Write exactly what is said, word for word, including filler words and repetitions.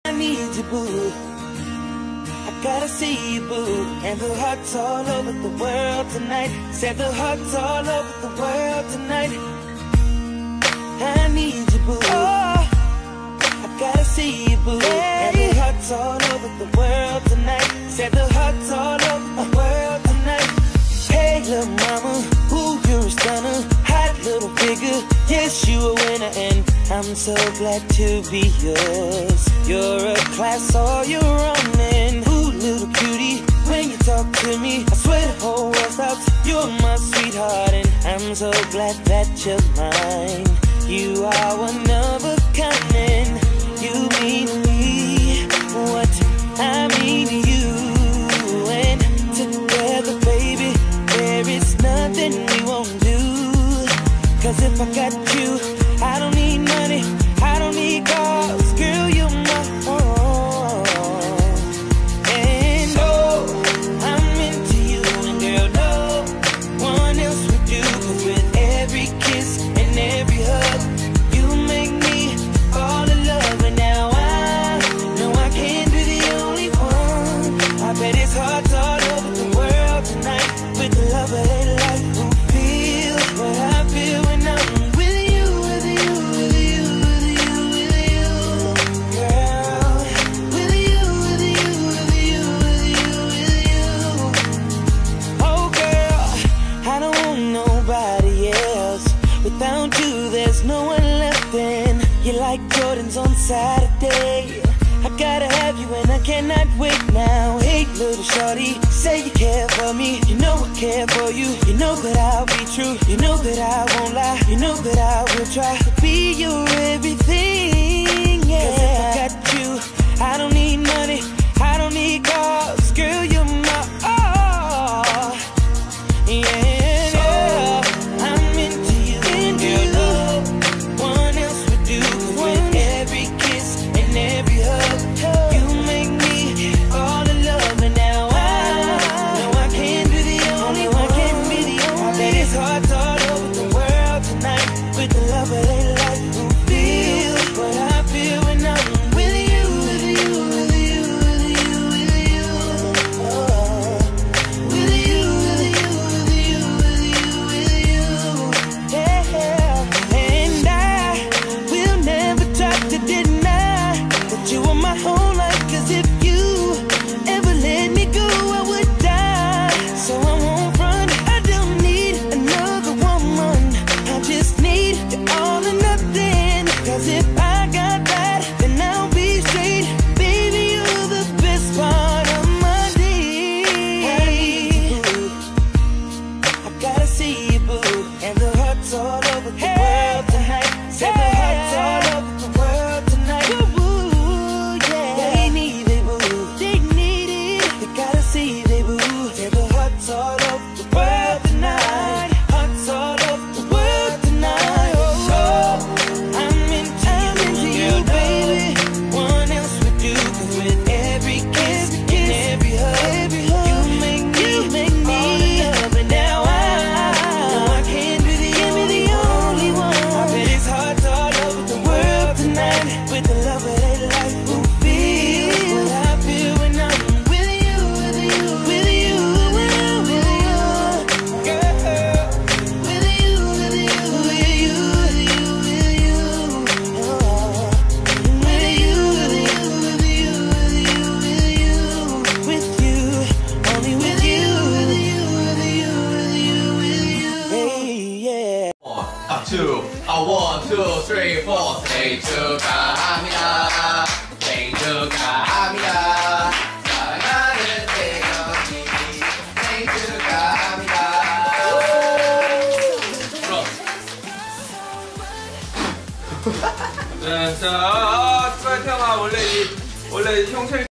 I need you, boo. I gotta see you, boo. And the hearts all over the world tonight. Said the hearts all over the world tonight. I need you, boo. Oh, I gotta see you, boo. Hey. And the hearts all over the world tonight. Said the hearts all over the world tonight. Hey, little mama, ooh, you're a stunner. Hot little figure, yes, you a winner. And I'm so glad to be yours. You're a class all your own. And ooh, little cutie, when you talk to me, I swear the whole world stops. You're my sweetheart, and I'm so glad that you're mine. You are one of a kind, and you mean me what I mean to you. And together, baby, there is nothing we won't do. Cause if I got you, I don't need money, I don't need cars. Girl, you're my own. And oh, I'm into you, and girl, no one else would do. Cause with every kiss and every hug, you make me fall in love. And now I know I can't be the only one. I bet it's hearts all over the world tonight. With the love of their life, who feel what I feel when I'm with you, with you, with you, with you, with you, girl. With you, with you, with you, with you, with you. Oh girl, I don't want nobody else. Without you, there's no one left. And you're like Jordans on Saturday. I gotta have you and I cannot wait now. Hey, little shorty, say you care for me. You know I care for you. You know that I'll be true. You know that I won't lie. You know that I will try to be your everything, yeah. Cause if I got you, I don't need money, I don't need cars. Girl, you're my all, yeah. I'm into you, and girl, no one else would do. Cause with every kiss and every hug, you make me fall in love. And now I know I can't be the only one. I can't be the only one. I bet it's hearts all over the world tonight. With the love of their life, who feel what I feel when I'm with you, with you, with you, with you, with you. Oh, with you, with you, with you, with you, with you. Yeah, and I will never try to deny that you are my whole life. Cause if you ever let me go, I would die. So I won't run, I don't need another woman. I just need you all or nothing. Cause if I got that, then I'll be straight. Baby, you're the best part of my day. I gotta see you, boo. And the hearts all over the world tonight. Say the hearts all over the world tonight. Woo, yeah. They need it, boo. They need it. They gotta see they, boo. Say the hearts all over the world tonight. Hearts all over the world tonight. Oh, I'm into you, baby. One else would do. Cause with every kiss and every hug, you make me fall in love. And now I know I can't be the only one. I bet it's hearts all over the world tonight. With the love of their life, who feel what I feel when I'm with you, with you, with you, with you, with you, girl. With you, with you, with you, with you, with you. Oh, with you, with you, with you, with you, with you, with you, only with you, with you, with you, with you, with you. Hey, yeah. One, two, a one, two, three, four. 생일 축하합니다. 생일 축하합니다. 사랑하는 태연이 생일 축하합니다. 네, 자, 아, 아, 태영아 원래 이 원래 형 생일